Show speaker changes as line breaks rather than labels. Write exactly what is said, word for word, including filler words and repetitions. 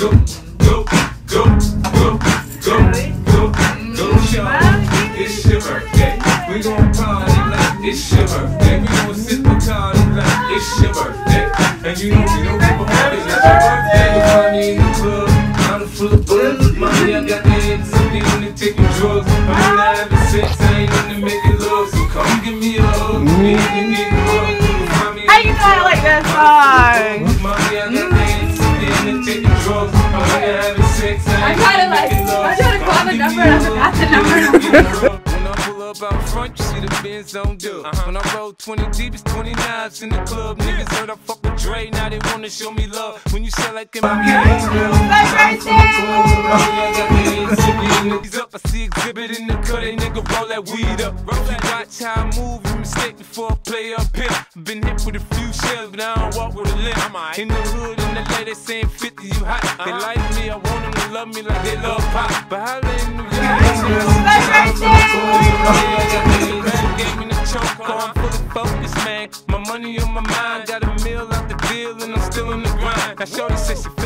go, go, go, go, go, go, go, shawty. It's your birthday. We gon' party like it's your birthday. We gon' sip a party like it's your birthday. And you know we don't give a party like your birthday. You find me in the club, I'm full of buzz. Mommy, I got the X, I'm into taking drugs. I'm into having sex, I ain't into making love. So come give me a hug, me and get love.
How you know I like that song?
Mommy, I got the X, I'm into taking drugs. I'm into having sex, I
I'm
ain't
trying to
into
like,
making love.
I'm trying to call the number and I forgot the number.
Out front, you see the Benz on dub. Uh-huh. When I roll twenty deep, it's twenty-nines in the club. Niggas heard I fuck with Dre, now they wanna show me love. When you sell like in my hands, He's up, I see exhibit in the cut, they nigga roll that weed up. Roll that. Watch how I move, you mistake before I play up here. Been hit with a few shells, but I don't walk with a limp. Right. In the hood, in the lady, they saying fifty, you hot. Uh-huh. They like me, I want them to love me like they love pop. But holla in New York. Gave me the choke, I'm fully focused, man. My money on my mind, got a meal out the deal, and I'm still on the grind. Now shorty says she